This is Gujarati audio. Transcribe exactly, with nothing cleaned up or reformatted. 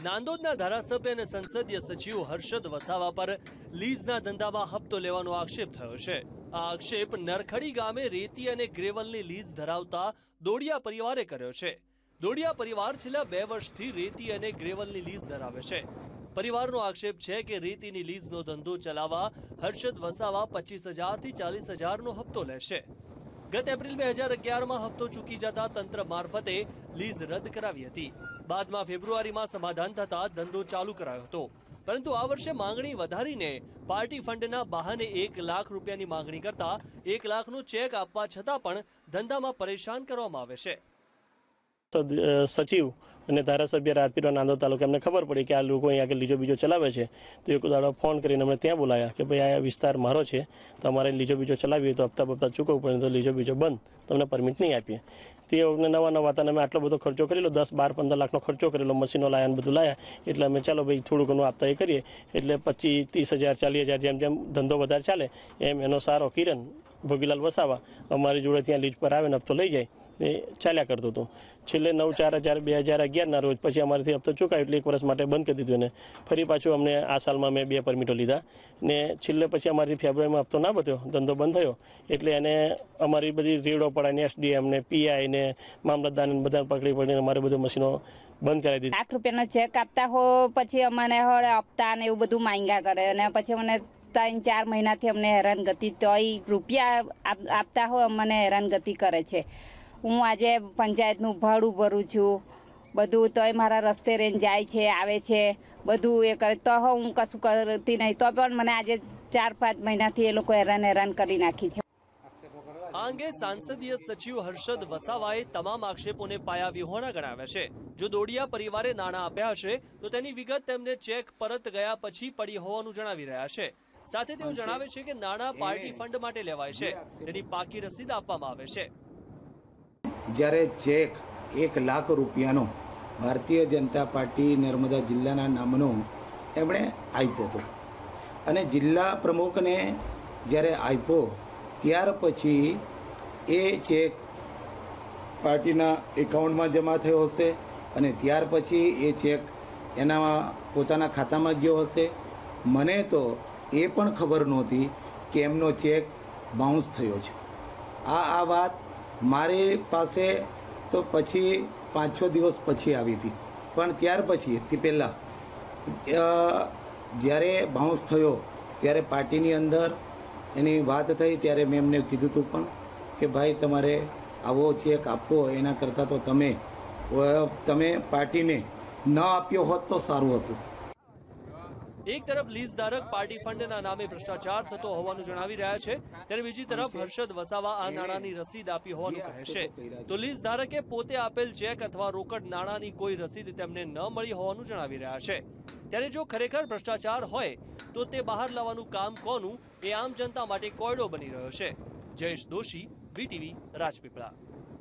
નાંદોદના ધારાસભ્ય અને સંસદીય સચિવ હર્ષદ વસાવા પર લીઝના ધંધામાં હપ્તો લેવાનો આક્ષેપ થયો છે। આ આક્ષેપ નરખડી ગામે રેતી અને ગ્રેવલની લીઝ ધરાવતા દોડિયા પરિવારે કર્યો છે। દોડિયા પરિવાર છેલ્લા બે વર્ષથી રેતી અને ગ્રેવલની લીઝ ધરાવે છે। પરિવારનો આક્ષેપ છે કે રેતીની લીઝનો ધંધો ચલાવવા હર્ષદ વસાવા પચીસ હજારથી ચાલીસ હજારનો હપ્તો લેશે। ગત એપ્રિલ બે હજાર અગિયારમાં હપ્તો ચૂકી જતા તંત્ર મારફતે લીઝ રદ કરાવી હતી। બાદમાં ફેબ્રુઆરીમાં સમાધાન થતા ધંધો ચાલુ કરાયો હતો, પરંતુ આ વર્ષે માંગણી વધારીને પાર્ટી ફંડના બહાને એક લાખ રૂપિયાની માંગણી કરતા એક લાખનો ચેક આપવા છતાં પણ ધંધામાં પરેશાન કરવામાં આવે છે। સચિવ અને ધારાસભ્ય રાજપીપળા નાંદોદ તાલુકા એમને ખબર પડી કે આ લોકો અહીંયા આગળ લીજો બીજો ચલાવે છે, તો એક દાડો ફોન કરીને અમને ત્યાં બોલાયા કે ભાઈ આ વિસ્તાર મારો છે, તમારે લીજો બીજો ચલાવીએ તો હપ્તા બપ્તા ચૂકવવું પડે, તો લીજો બીજો બંધ, તમને પરમિટ નહીં આપીએ। તે અમને નવા નવા હતા, અમે આટલો બધો ખર્ચો કરેલો, દસ બાર પંદર લાખનો ખર્ચો કરેલો, મશીનો લાયા બધું લાયા, એટલે અમે ચાલો ભાઈ થોડું ઘણું આપતા એ કરીએ, એટલે પચીસ ત્રીસ હજાર ચાલીસ હજાર જેમ જેમ ધંધો વધારે ચાલે એમ એનો સારો કિરણ ભોગીલાલ વસાવા અમારી જોડે ત્યાં લીજ પર આવે ને હપ્તો લઈ જાય એ ચાલ્યા કરતું હતું। છેલ્લે નવ ચાર હજાર બે હજાર અગિયારના રોજ પછી અમારાથી હપ્તો ચૂકાયો એટલે એક વર્ષ માટે બંધ કરી દીધું, એને ફરી પાછું અમને આ સાલમાં મેં બે પરમિટો લીધા ને છેલ્લે પછી અમારાથી ફેબ્રુઆરીમાં હપ્તો ના બત્યો, ધંધો બંધ થયો, એટલે એને અમારી બધી રેડો પડાઈને એસડીએમ ને પીઆઈ ને મામલતદારને બધા પકડી પડીને અમારે બધું મશીનો બંધ કરાવી દીધી। લાખ રૂપિયાનો ચેક આપતા હો પછી અમને હળે હપ્તા ને એવું બધું માંગ્યા કરે અને પછી મને ત્રણ ચાર મહિનાથી અમને હેરાનગતિ, તોય રૂપિયા આપતા હોય અમને હેરાનગતિ કરે છે। હું આજે પંચાયતનું ભાડું ભરું છું, બધું તોય મારા રસ્તે રહીને જાય છે આવે છે, બધું એ કરે તો હું કશું કરતી નહીં, તો પણ મને આજે ચાર પાંચ મહિનાથી એ લોકો હેરાન હેરાન કરી નાખી છે। આ અંગે સાંસદીય સચિવ હર્ષદ વસાવાએ તમામ આક્ષેપોને પાયા વિહોણા ગણાવ્યા છે। જો દોડિયા પરિવારે નાણાં આપ્યા હશે તો તેની વિગત તેમને ચેક પરત ગયા પછી પડી હોવાનું જણાવી રહ્યા છે। સાથે તેઓ જણાવે છે કે નાણાં પાર્ટી ફંડ માટે લેવાય છે, તેની પાકી રસીદ આપવામાં આવે છે। જ્યારે ચેક એક લાખ રૂપિયાનો ભારતીય જનતા પાર્ટી નર્મદા જિલ્લાના નામનો એમણે આપ્યો હતો અને જિલ્લા પ્રમુખને જ્યારે આપ્યો ત્યાર પછી એ ચેક પાર્ટીના એકાઉન્ટમાં જમા થયો હશે અને ત્યાર પછી એ ચેક એના પોતાના ખાતામાં ગયો હશે। મને તો એ પણ ખબર નહોતી કે એમનો ચેક બાઉન્સ થયો છે। આ આ વાત મારી પાસે તો પછી પાંચ છ દિવસ પછી આવી હતી, પણ ત્યાર પછી તે પહેલાં જ્યારે બાઉન્સ થયો ત્યારે પાર્ટીની અંદર એની વાત થઈ ત્યારે મેં એમને કીધું હતું પણ કે ભાઈ તમારે આવો ચેક આપવો એના કરતાં તો તમે તમે પાર્ટીને ન આપ્યો હોત તો સારું હતું। એક તરફ લીઝ ધારક પાર્ટી ફંડના નામે ભ્રષ્ટાચાર થતો હોવાનું જણાવી રહ્યા છે, ત્યારે બીજી તરફ હર્ષદ વસાવા આ નાણાંની રસીદ આપી હોવાનું કહે છે। તો લીઝ ધારકે પોતે આપેલ ચેક અથવા રોકડ નાણાંની કોઈ રસીદ તેમને ન મળી હોવાનું જણાવી રહ્યા છે। ત્યારે જો ખરેખર ભ્રષ્ટાચાર હોય તો તે બહાર લાવવાનું કામ કોનું એ આમ જનતા માટે કોયડો બની રહ્યો છે। જયેશ દોશી, વીટીવી, રાજપીપળા।